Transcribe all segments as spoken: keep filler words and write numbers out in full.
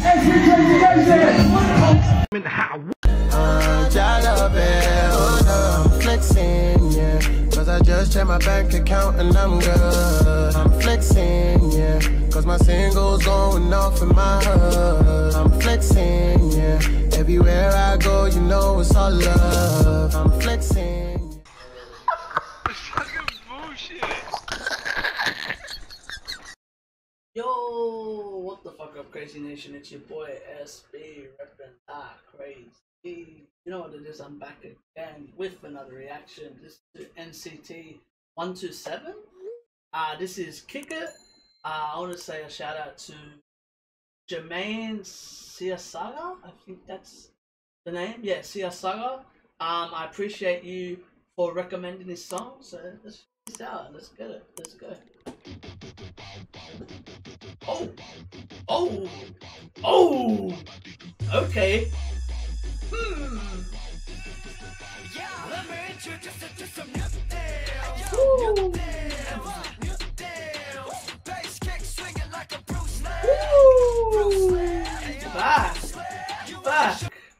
I'm flexing, yeah. Cause I just checked my bank account and I'm good. I'm flexing, yeah. Cause my singles going off in my hood. I'm flexing, yeah. Everywhere I go, you know it's all love. I'm flexing. It's fucking bullshit. Yo, what the fuck up, Crazy Nation? It's your boy S B repping that crazy. You know what it is? I'm back again with another reaction. This is N C T one two seven. Uh, this is Kick It. Uh, I want to say a shout out to Jermaine Siasaga. I think that's the name. Yeah, Siasaga. Um, I appreciate you for recommending this song. So let's check this out. Let's get it. Let's go. Oh, oh, oh. Okay. Hmm. Woo. Woo. Back, back.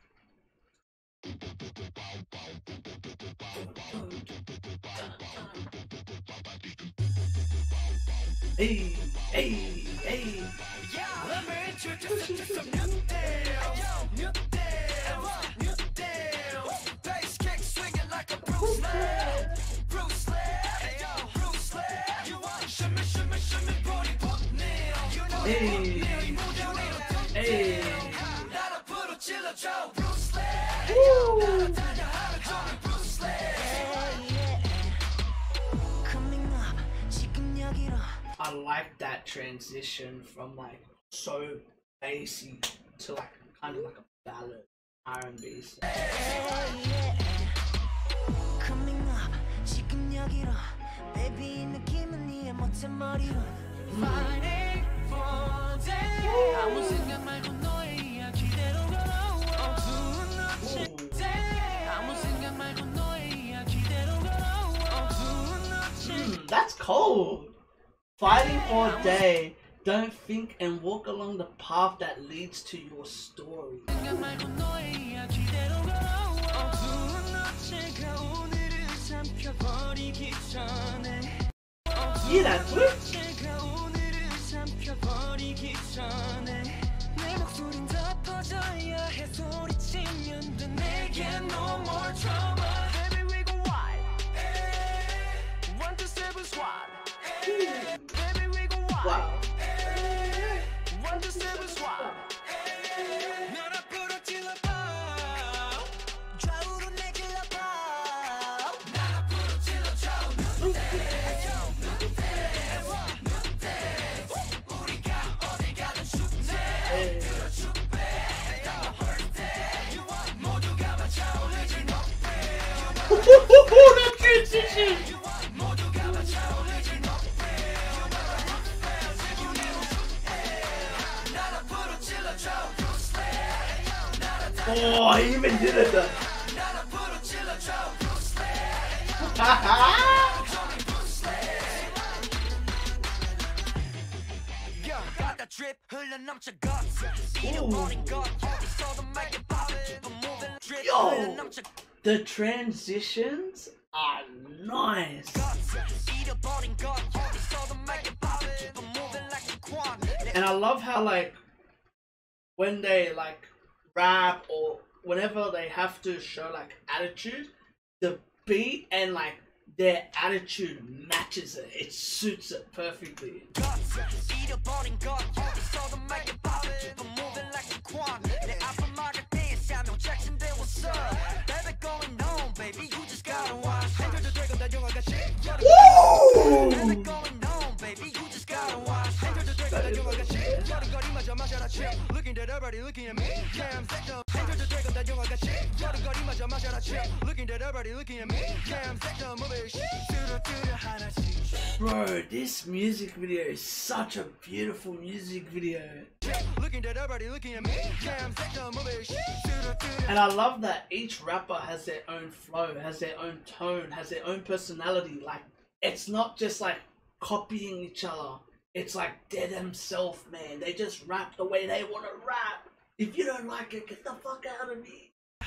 Hey, hey, hey. Let me introduce you to some new deal. New deal. New deal. Bass kick swinging like a Bruce Lee. Bruce Lee. Yo, Bruce Lee. You want shimmy, shimmy, shimmy, booty, pop, nail. You know hey. Hey. 나를 부르 찔러줘, Bruce Lee. 나를 달려하는 종이 Bruce Lee. Coming up, 지금 여기로. I like that transition from like so bassy to like kind of like a ballad R and B. Coming up, 지금 여기로, baby 느낌은 네 멋진 머리로. Fighting for day. 아무 생각 말고 너의 이야기대로 걸어와. 어두운 너치. 아무 생각 말고 너의 이야기대로 걸어와. 어두운 너치. That's cold. Fighting all day, don't think and walk along the path that leads to your story. Yeah, that's it. Wow. One to seven swap. That transition. Oh, he even did it though. Yo, the transitions are nice. And I love how like when they like rap or whenever they have to show like attitude, the beat and like their attitude matches it. It suits it perfectly. Woo! Looking at everybody looking at me. Damn, looking at everybody looking at me. Damn, bro, this music video is such a beautiful music video. Looking at everybody looking at me. And I love that each rapper has their own flow, has their own tone, has their own personality. Like, it's not just like copying each other. It's like they're themselves, man. They just rap the way they want to rap. If you don't like it, get the fuck out of me.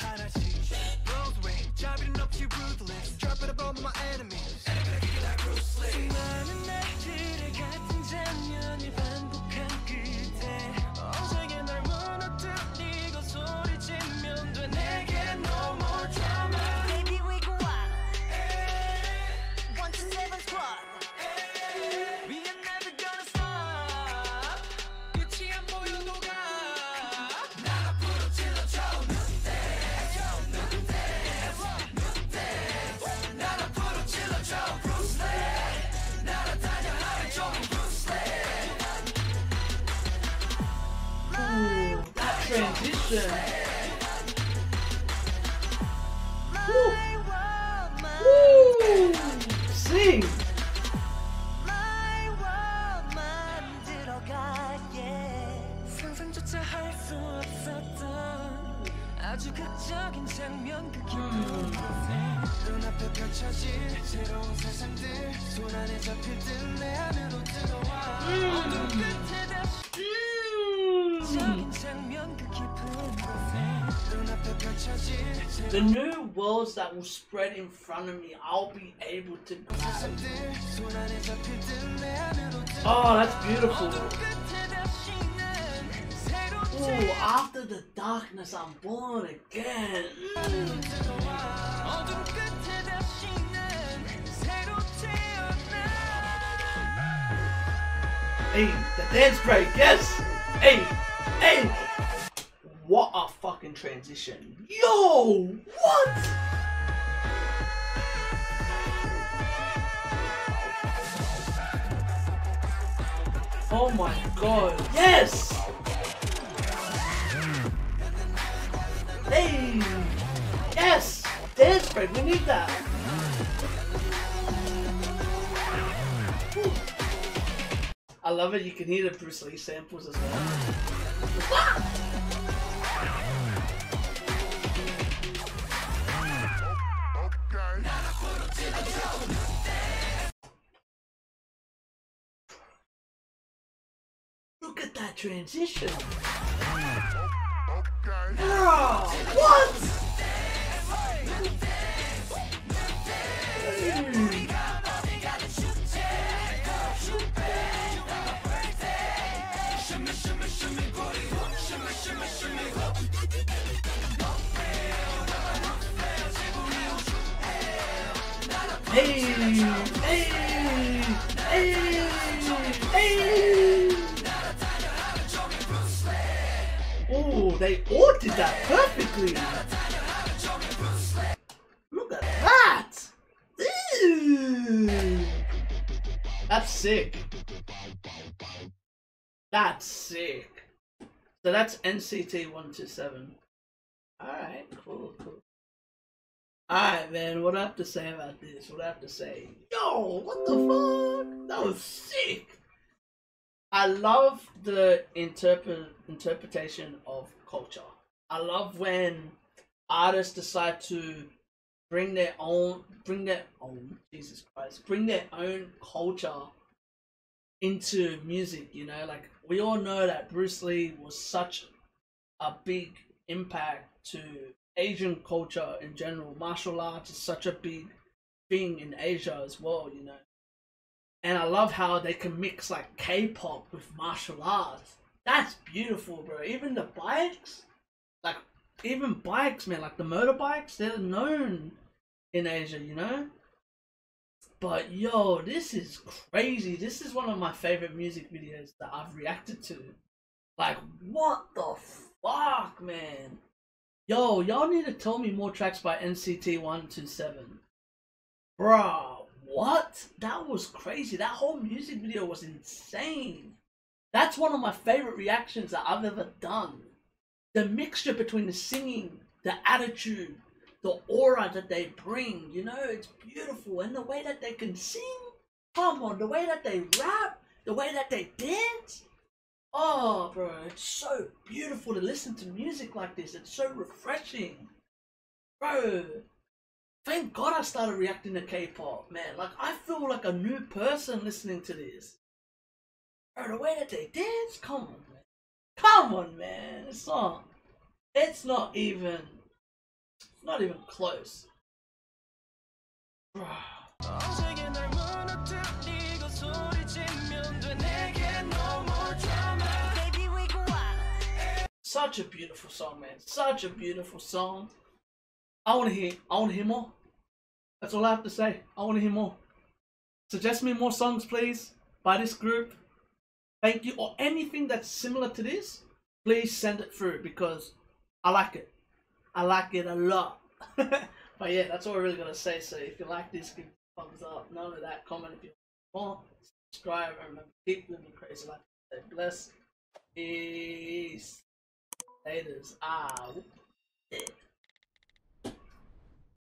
Transition. Woo. Woo. Sing. 아주 극적인 장면 그 기쁨 눈앞에 펼쳐질 새로운 세상들 손안에 잡힐 듯 내 안으로 들어와 어둠 끝에 극적인 장면 그 기쁨 눈앞에 펼쳐질 The new worlds that will spread in front of me, I'll be able to grab. 손안에 잡힐 듯 내 안으로 Oh, that's beautiful. 끝에 닥치는 새로운 Ooh, after the darkness, I'm born again. Mm. 어둠 끝에 닥치는 새로 태어나 Hey, the dance break, yes! Hey, hey! What a fucking transition. Yo, what? Oh my god, yes! Hey! Yes! Dance break, we need that! I love it, you can hear the Bruce Lee samples as well. Look at that transition! Bro, what? Mm. Hey, hey, hey, hey. Oh, they all did that perfectly. Look at that. Ew. That's sick. That's sick. So that's N C T one two seven. Alright, cool, cool. Alright, man, what do I have to say about this? What do I have to say? Yo, what the fuck? That was sick. I love the interpret interpretation of culture. I love when artists decide to bring their own, bring their own, Jesus Christ, bring their own culture into music, you know? Like, we all know that Bruce Lee was such a big impact to Asian culture in general. Martial arts is such a big thing in Asia as well, you know. And I love how they can mix like K-pop with martial arts. That's beautiful, bro. Even the bikes, like even bikes, man, like the motorbikes, they're known in Asia, you know. But yo, this is crazy. This is one of my favorite music videos that I've reacted to. Like, what the fuck, man? Yo, y'all need to tell me more tracks by N C T one two seven. Bruh, what? That was crazy. That whole music video was insane. That's one of my favorite reactions that I've ever done. The mixture between the singing, the attitude, the aura that they bring, you know, it's beautiful. And the way that they can sing, come on, the way that they rap, the way that they dance. Oh, bro, it's so beautiful to listen to music like this. It's so refreshing. Bro, thank God I started reacting to K-pop, man. Like, I feel like a new person listening to this. Bro, the way that they dance, come on, man. Come on, man. It's not. It's not even. It's not even close. Bro. Such a beautiful song, man. Such a beautiful song. I want to hear. I want to hear more. That's all I have to say. I want to hear more. Suggest me more songs, please, by this group. Thank you. Or anything that's similar to this, please send it through because I like it. I like it a lot. But yeah, that's all I really gotta say. So if you like this, give it a thumbs up. None of that. Comment if you want more. Subscribe and remember, keep living crazy life. Stay blessed. Peace. Haters. Ah.